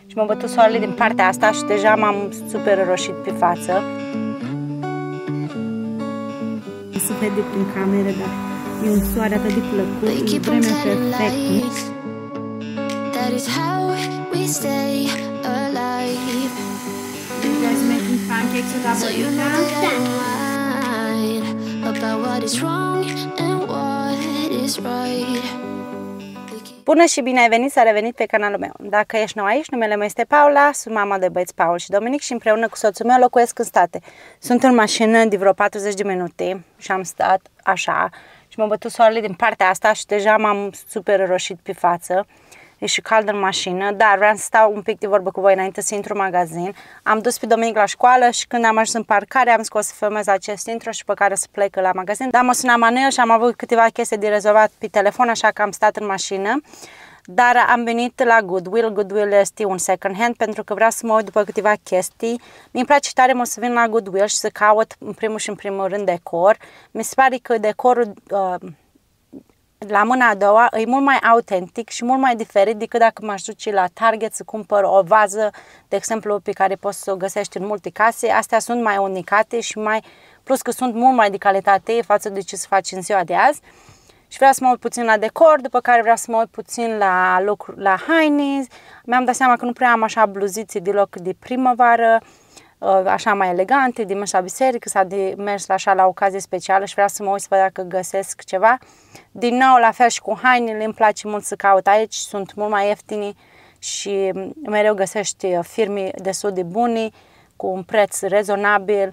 și m-a bătut soarele din partea asta și deja m-am super roșit pe față. Nu se vede prin cameră, dar e un soare atât de plăcut, e vremea perfectă. Making pancakes with Abuelita. Bună și bine ai venit, s-a revenit pe canalul meu. Dacă ești nou aici, numele meu este Paula, sunt mama de băieți Paul și Dominic și împreună cu soțul meu locuiesc în state. Sunt în mașină de vreo 40 de minute și am stat așa și m-a bătut soarele din partea asta și deja m-am super roșit pe față. E și cald în mașină, dar vreau să stau un pic de vorbă cu voi înainte să intru în magazin. Am dus pe Dominic la școală și când am ajuns în parcare am zis că o să filmez acest intro și pe care să plec la magazin. Dar mă sunam Manuel și am avut câteva chestii de rezolvat pe telefon, așa că am stat în mașină. Dar am venit la Goodwill. Goodwill este un second hand pentru că vreau să mă uit după câteva chestii. Mi-mi place tare mult să vin la Goodwill și să caut în primul rând decor. Mi se pare că decorul la mâna a doua e mult mai autentic și mult mai diferit decât dacă m-aș duce la Target să cumpăr o vază, de exemplu, pe care poți să o găsești în multe case. Astea sunt mai unicate și plus că sunt mult mai de calitate față de ce se face în ziua de azi. Și vreau să mă uit puțin la decor, după care vreau să mă uit puțin la haine. Mi-am dat seama că nu prea am așa bluzițe deloc de primăvară, așa mai elegante, de mers la biserică sau de mers așa la ocazie specială și vreau să mă uit să văd dacă găsesc ceva. Din nou, la fel și cu hainele, îmi place mult să caut aici, sunt mult mai ieftine și mereu găsești firme destul de bune, cu un preț rezonabil,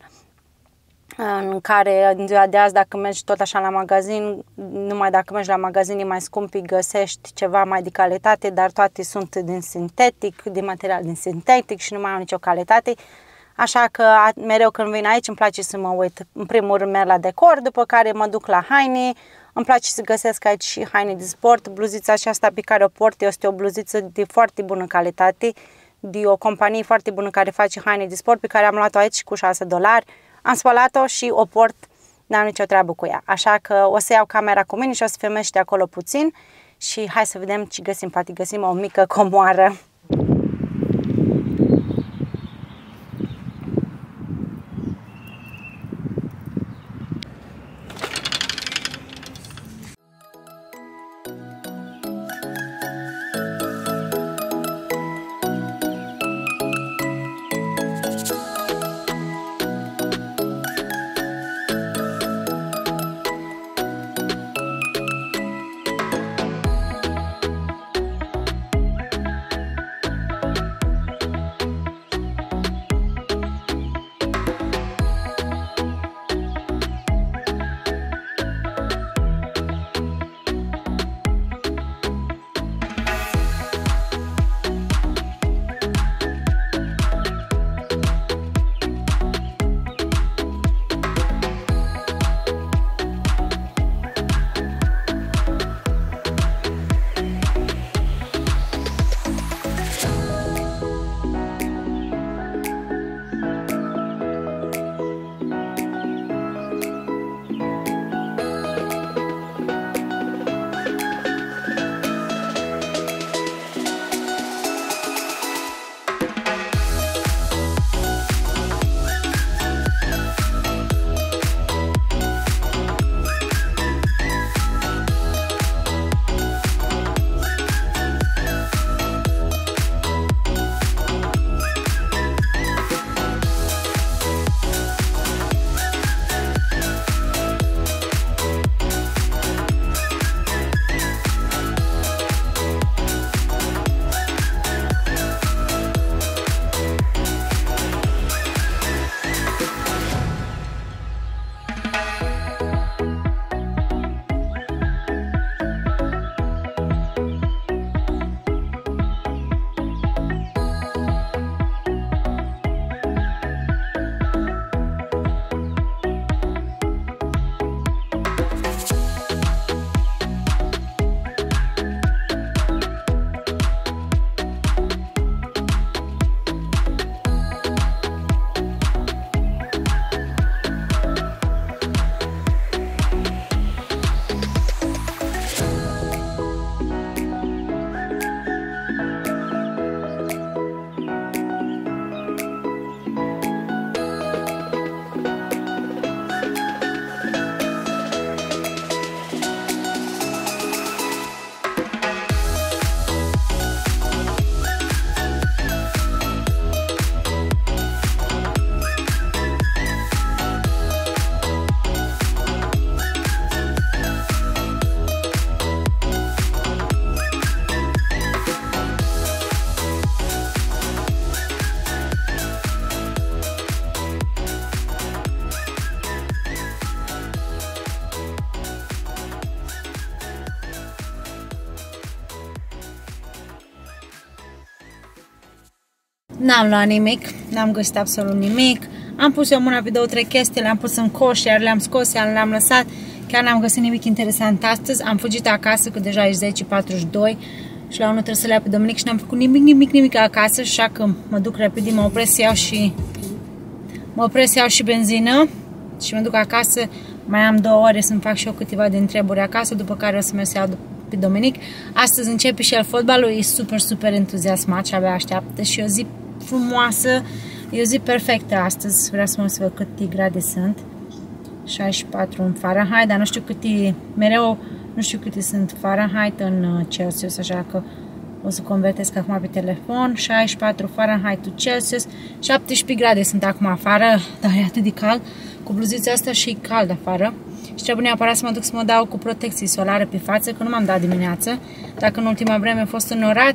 în care în ziua de azi, dacă mergi tot așa la magazin, numai dacă mergi la magazin mai scumpi, găsești ceva mai de calitate, dar toate sunt din sintetic, din material din sintetic și nu mai au nicio calitate. Așa că mereu când vin aici îmi place să mă uit, în primul rând merg la decor, după care mă duc la haine. Îmi place să găsesc aici și haine de sport. Bluzița aceasta pe care o port este o bluziță de foarte bună calitate, de o companie foarte bună care face haine de sport, pe care am luat-o aici cu $6. Am spălat-o și o port, n-am nicio treabă cu ea. Așa că o să iau camera cu mine și o să filmez de acolo puțin și hai să vedem ce găsim. Poate găsim o mică comoară. N-am luat nimic, n-am găsit absolut nimic. Am pus eu mâna pe 2-3 chestii, le-am pus în coș, iar le-am scos, iar le-am lăsat. Chiar n-am găsit nimic interesant astăzi. Am fugit acasă, că deja e 10:42 și la 1 trebuie să le iau pe Dominic și n-am făcut nimic acasă, așa că mă duc repede, mă opresc să iau și benzină și mă duc acasă. Mai am 2 ore să-mi fac și eu câteva din treburi acasă, după care o să merg să iau pe Dominic. Astăzi începe și el fotbalul, e super entuziasmat și abia așteaptă și o zi frumoasă, e o zi perfectă astăzi. Vreau să mă să văd câte grade sunt. 64 în Fahrenheit, dar nu știu câte, mereu nu știu câte sunt Fahrenheit în Celsius, așa că o să convertesc acum pe telefon. 64 Fahrenheit to Celsius, 17 grade sunt acum afară, dar e atât de cald. Cu bluzița asta și e cald afară. Și trebuie neapărat să mă duc să mă dau cu protecție solară pe față, că nu m-am dat dimineață. Dacă în ultima vreme a fost înorat,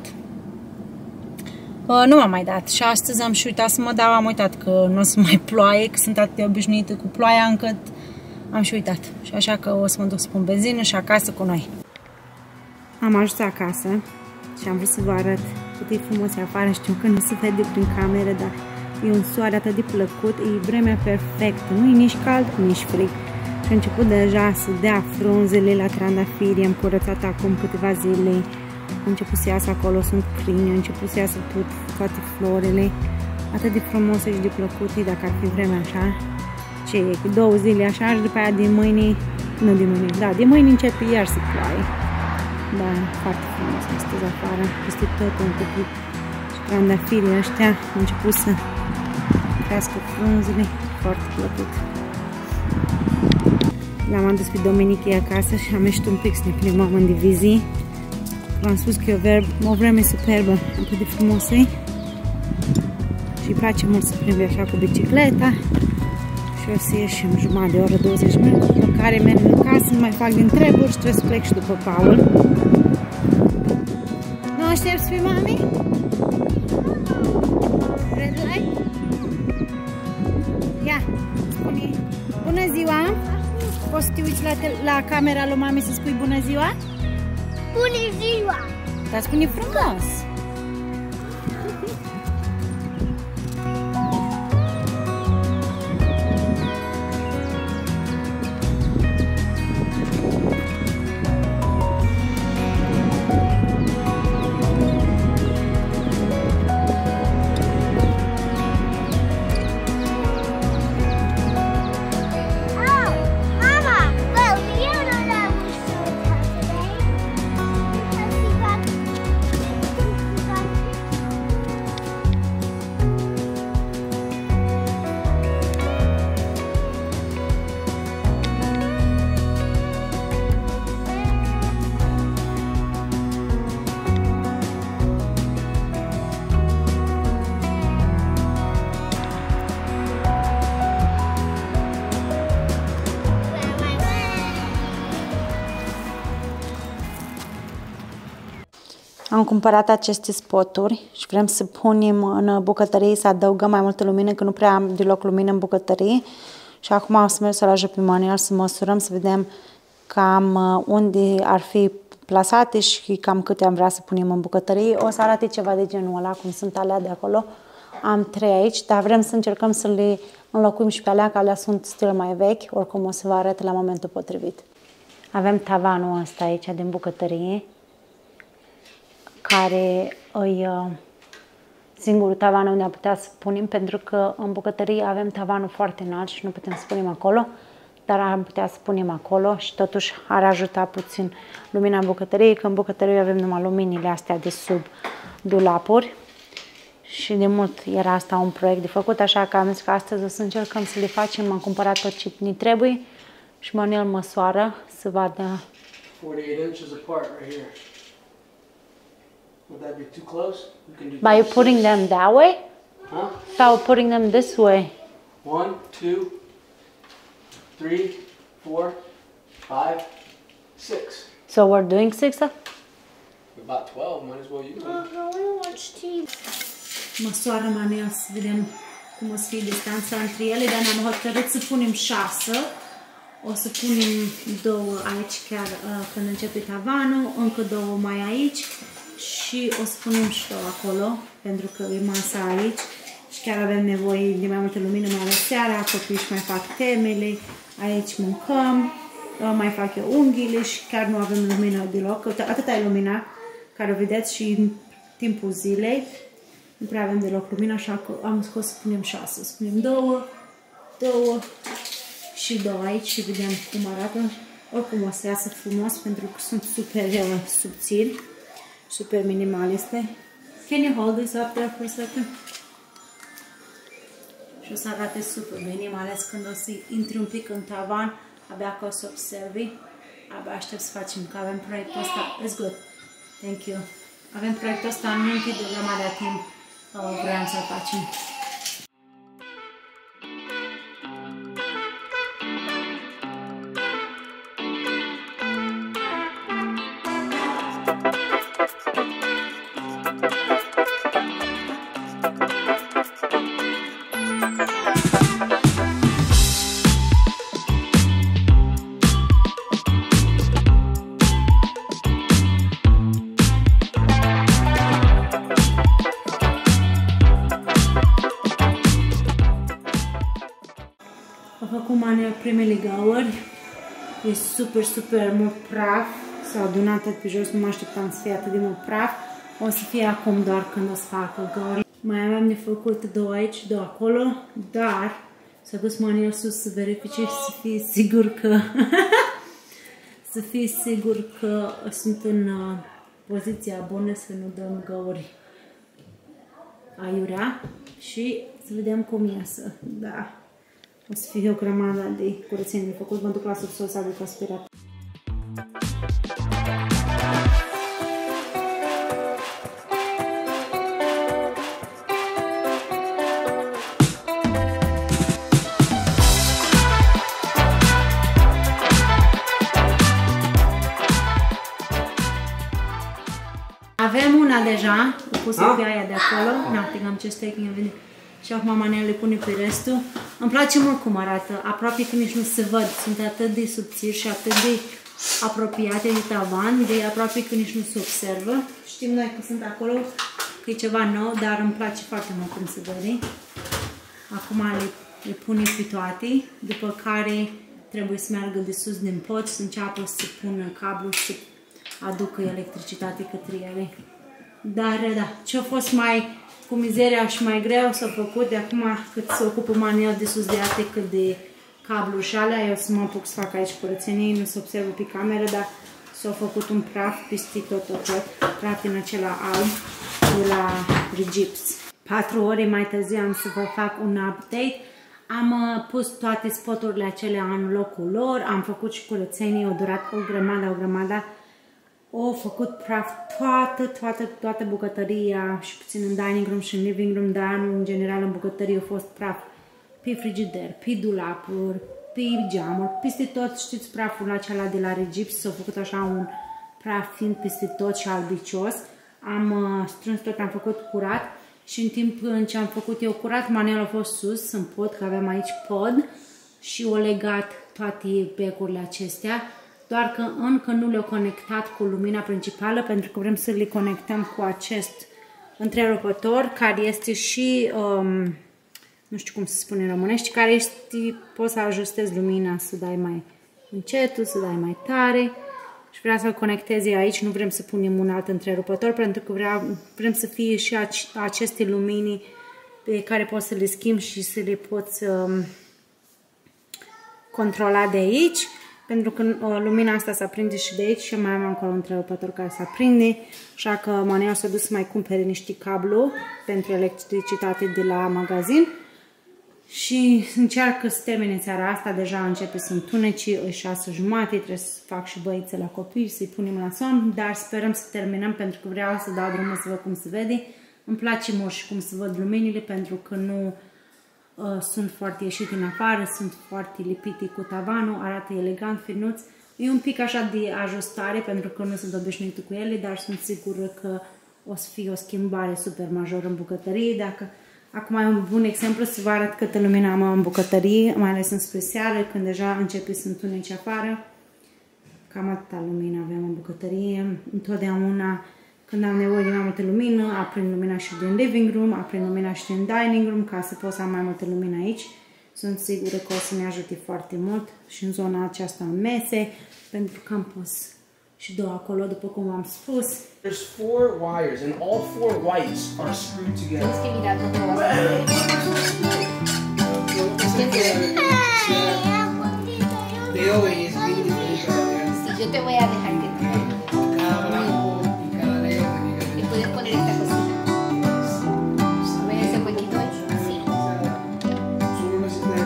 nu m-am mai dat. Și astăzi am și uitat să mă dau, am uitat că nu o să mai ploaie, că sunt atât de obișnuită cu ploaia încât am și uitat. Și așa că o să mă duc să pun benzină și acasă cu noi. Am ajuns acasă și am vrut să vă arăt cât e frumos afară. Știu că nu se vede prin cameră, dar e un soare atât de plăcut, e vremea perfectă, nu e nici cald, nici frig. Și a început deja să dea frunzele la trandafiri, am curățat acum câteva zile, a început să iasă acolo, sunt crini, a început să iasă toate florele, atât de frumos și de plăcut, dacă ar fi vremea așa. Ce e, cu 2 zile așa și după aia din mâine, nu din mâine, da, din mâine începe iar să ploaie. Da, foarte frumos astăzi afară, peste tot un pic. Și trandafirii ăștia au început să crească frunzele, foarte plăcut. L-am adus pe Dominic acasă și am ieșit un pic să ne plimbăm în divizii. V-am spus că e o vreme superbă, atât de frumos e. Și îi place mult să plimbe așa cu bicicleta. Și o să ieșim jumătate de oră, 20 minute, după care merg în casă, mai fac din treburi și trebuie să plec și după Paul. Nu aștepți pe mami? Red light? Ia, spune bună ziua! Poți să te uiți la camera lui mami să spui bună ziua? Bună ziua! Dar spune frumos! Am cumpărat aceste spoturi și vrem să punem în bucătărie, să adăugăm mai multă lumină, că nu prea am deloc lumină în bucătărie. Și acum o să merg să la pe manual să măsurăm, să vedem cam unde ar fi plasate și cam câte am vrea să punem în bucătărie. O să arate ceva de genul ăla, cum sunt alea de acolo. Am 3 aici, dar vrem să încercăm să le înlocuim și pe alea, că alea sunt stil mai vechi. Oricum o să vă arăt la momentul potrivit. Avem tavanul ăsta aici din bucătărie, care îi singurul tavan unde am putea să punem, pentru că în bucătărie avem tavanul foarte înalt și nu putem să punem acolo, dar am putea să punem acolo și totuși ar ajuta puțin lumina în bucătărie, că în bucătărie avem numai luminile astea de sub dulapuri și de mult era asta un proiect de făcut, așa că am zis că astăzi o să încercăm să le facem. Am cumpărat tot ce ne trebuie și Manuel măsoară să vadă. 48 inches apart right here. Would that be too close? We can do By you putting them that way? Huh? Or putting them this way? 1, 2, 3, 4, 5, 6. So we're doing 6? About 12, might as well use them. I want to watch TV. Măsoară Manuel să vedem cum o să fie distanța între ele, dar ne-am hotărât să punem 6. O să punem 2 aici chiar când începe tavanul, încă 2 mai aici și o să punem și acolo, pentru că e masa aici și chiar avem nevoie de mai multă lumină, mai ales seara, copiii își mai fac temele, aici mâncăm, mai fac eu unghiile și chiar nu avem lumină deloc, atâta e lumina care o vedeți și în timpul zilei, nu prea avem deloc lumină, așa că am scos să punem 6, să punem 2 și 2 aici și vedem cum arată. Oricum o să iasă frumos pentru că sunt super subțiri, super minimaliste. Can you hold this up there for a second? Și o să arate super bine, mai ales când o să intri un pic în tavan, abia că o să observi. Abia aștept să facem, că avem proiectul ăsta. It's good. Thank you. Avem proiectul ăsta în minte de grămadă timp. Vreau să-l facem. Primele gauri, e super mult praf, s-a adunat tot pe jos, nu mă așteptam să fie atât de mult praf, o să fie acum doar când o să facă gauri. Mai aveam de făcut 2 aici, 2 acolo, dar s-a dus Manuel sus să verifice și să fie sigur că să fie sigur că sunt în poziția bună să nu dăm gauri aiurea și să vedem cum iasă, da. O să fie o grămadă de curățenie de făcut. Mă duc la subsol să aduc aspirat. Avem una deja, o pus pe aia de acolo. Nothing, I'm just taking a video. Și acum Manel le pune pe restul. Îmi place mult cum arată, aproape că nici nu se văd. Sunt atât de subțiri și atât de apropiate de tavan, de aproape că nici nu se observă. Știm noi că sunt acolo, că e ceva nou, dar îmi place foarte mult cum se vede. Acum le pune pe toate, după care trebuie să meargă de sus din pod, să înceapă să pună cablu și să aducă electricitate către ele. Dar da, ce-a fost mai cu mizeria și mai greu s-a făcut de acum cât se ocupă Manuel de sus de ate cât de cablu și alea. Eu să mă apuc să fac aici curățenie, nu se observă pe cameră, dar s-a făcut un praf peste tot, praf din acela alb de la Regips. 4 ore mai târziu am să vă fac un update. Am pus toate spoturile acelea în locul lor, am făcut și curățenie, a durat o grămadă. Au făcut praf toată bucătăria și puțin în dining room și în living room, dar în general în bucătărie a fost praf pe frigider, pe dulapuri, pe geamuri, peste tot, știți praful acela de la Regips, s-a făcut așa un praf fin peste tot și albicios. Am strâns tot, am făcut curat și în timp ce am făcut eu curat, Manuel a fost sus în pod, că aveam aici pod și o legat toate becurile acestea. Doar că încă nu le-au conectat cu lumina principală, pentru că vrem să le conectăm cu acest întrerupător, care este și, nu știu cum se spune în românește, care este, poți să ajustezi lumina, să dai mai încetul, să dai mai tare. Și vreau să-l conectezi aici, nu vrem să punem un alt întrerupător, pentru că vrem să fie și aceste lumini pe care poți să le schimbi și să le poți controla de aici. Pentru că lumina asta se aprinde și de aici și mai am acolo un întrerupător care se aprinde, așa că Manuel s-a dus să mai cumpere niște cablu pentru electricitate de la magazin și încearcă să termine în seara asta, deja începe să întuneci, e 6:30, trebuie să fac și băițe la copii, să-i punem la somn, dar sperăm să terminăm pentru că vreau să dau drumul să văd cum se vede. Îmi place mult și cum se văd luminile pentru că nu sunt foarte ieșite în afară, sunt foarte lipite cu tavanul, arată elegant, finuț. E un pic așa de ajustare pentru că nu sunt obișnuită cu ele, dar sunt sigură că o să fie o schimbare super majoră în bucătărie. Dacă acum e un bun exemplu să vă arăt câtă lumină am în bucătărie, mai ales înspre seară, când deja începe să întunece afară. Cam atâta lumină avem în bucătărie. Întotdeauna când am nevoie de mai multă lumină, aprind lumina și din living room, aprind lumina și din dining room, ca să pot să am mai multă lumină aici. Sunt sigură că o să ne ajute foarte mult și în zona aceasta în mese, pentru că am pus și două acolo, după cum am spus. There's 4 wires and all 4 whites are screwed together. Tienes que mirar dónde vas a poner. They always be different. Sí, yo te voy a dejar que te Cada blanco y cada negro tenía que y puedes poner esta cosita. ¿Ves ese huequito ahí? Así. solo necesitas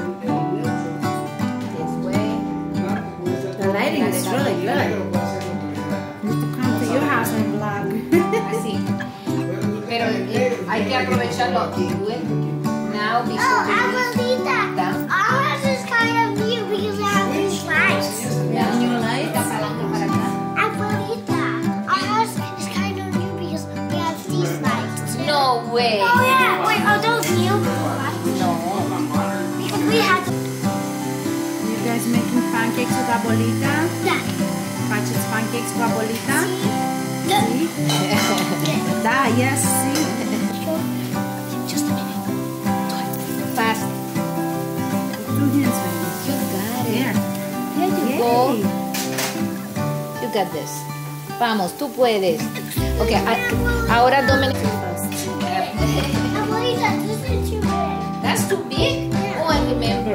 Después, The lighting is really good. Need to come to your house and vlog. así. Pero hay que aprovecharlo. Good. Now, before we leave, Abuelita, ours is kind of new because we have these lights. Yeah, new lights. esta palanca para acá. Abuelita, ours is kind of new because we have these lights. No way. Oh yeah, wait, are those new? No. Because we have the... You guys making pancakes with abuelita? Yeah. Faceți pancakes cu abuelita? See? Da, yes, see? Just a minute. Fast. Two hands, baby. You got it. There. Here you go. Yay. You got this. Vamos, tú puedes. Okay, ahora Dominic. Abuelita, this is too big. That's too big? Oh, I remember.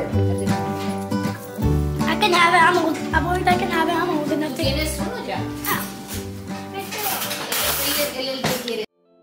I can have it. Abuelita, I can have it. I'm old enough to... Tienes uno ya. Ah. Él el que quiere.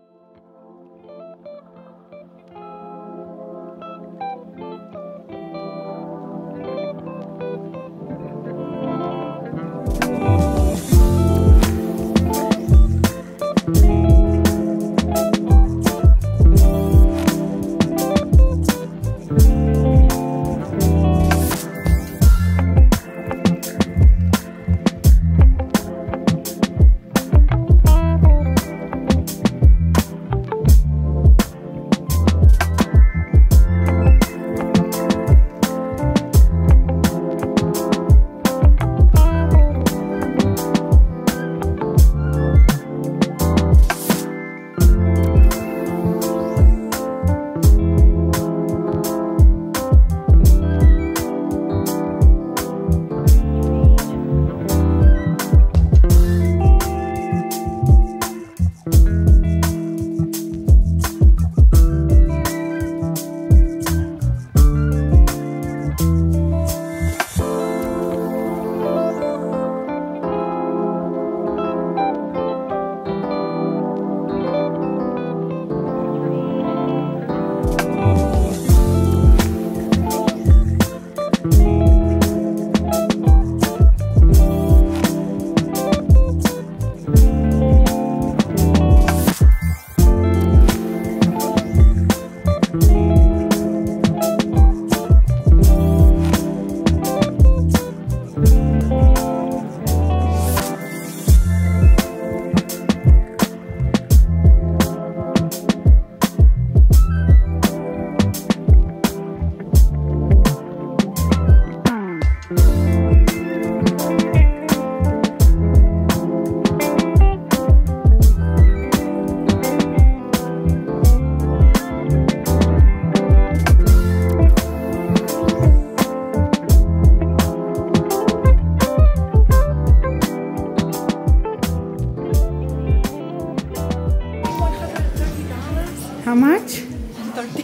How much? 30.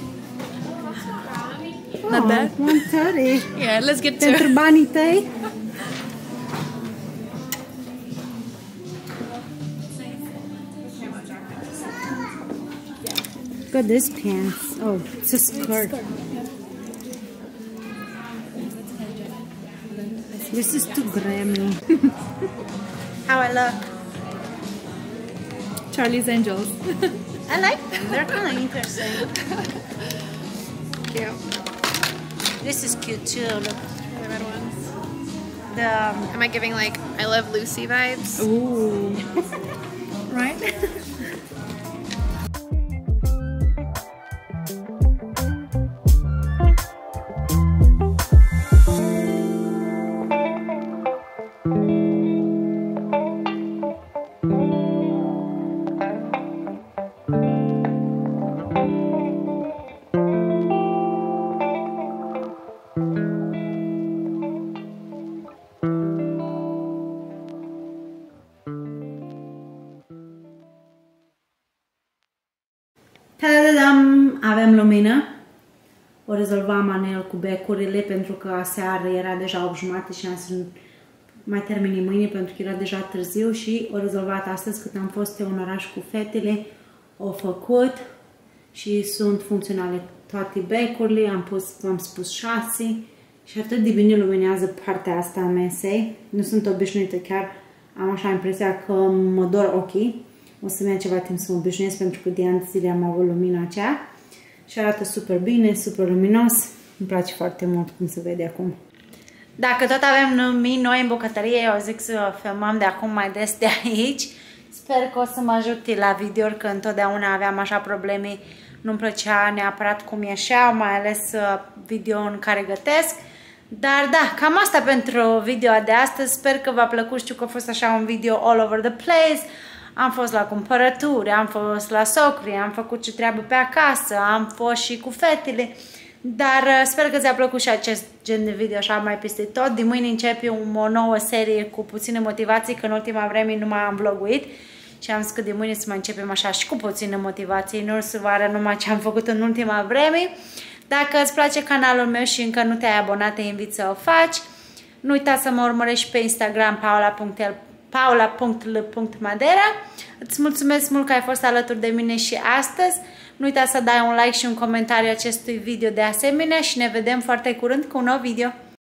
Oh, Not bad. 130. Yeah, let's get to Pentru it. banii tăi? Look at this pants. Oh, it's a skirt. This is too grimy. How I look? Charlie's Angels. I like them. They're kind of interesting. Cute. This is cute too. Look, The red ones. the Am I giving like I Love Lucy vibes? ooh. Right? dăm lumină. O rezolva Manuel cu becurile pentru că aseară era deja 8:30 și am să mai termini mâine pentru că era deja târziu și o rezolvat astăzi cât am fost eu în oraș cu fetele. O făcut și sunt funcționale toate becurile, v-am spus 6 și atât de bine luminează partea asta a mesei. Nu sunt obișnuită, chiar am așa impresia că mă dor ochii. O să-mi ia ceva timp să mă obișnuiesc pentru că de ani de zile am avut lumina aceea. Și arată super bine, super luminos. Îmi place foarte mult cum se vede acum. Dacă tot avem lumini noi în bucătărie, eu zic să filmăm de acum mai des de aici. Sper că o să mă ajute la video, că întotdeauna aveam așa probleme. Nu-mi plăcea neapărat cum ieșeau, mai ales video în care gătesc. Dar da, cam asta pentru video de astăzi. Sper că v-a plăcut, știu că a fost așa un video all over the place. Am fost la cumpărături, am fost la socri, am făcut ce treabă pe acasă, am fost și cu fetele. Dar sper că ți-a plăcut și acest gen de video așa mai peste tot. De mâine începe o nouă serie cu puține motivații, că în ultima vreme nu mai am vloguit. Și am zis că de mâine să mai începem așa și cu puțină motivație, nu să vă arăt numai ce am făcut în ultima vreme. Dacă îți place canalul meu și încă nu te-ai abonat, te invit să o faci. Nu uita să mă urmărești pe Instagram paula.l.madera. Îți mulțumesc mult că ai fost alături de mine și astăzi. Nu uita să dai un like și un comentariu acestui video de asemenea și ne vedem foarte curând cu un nou video.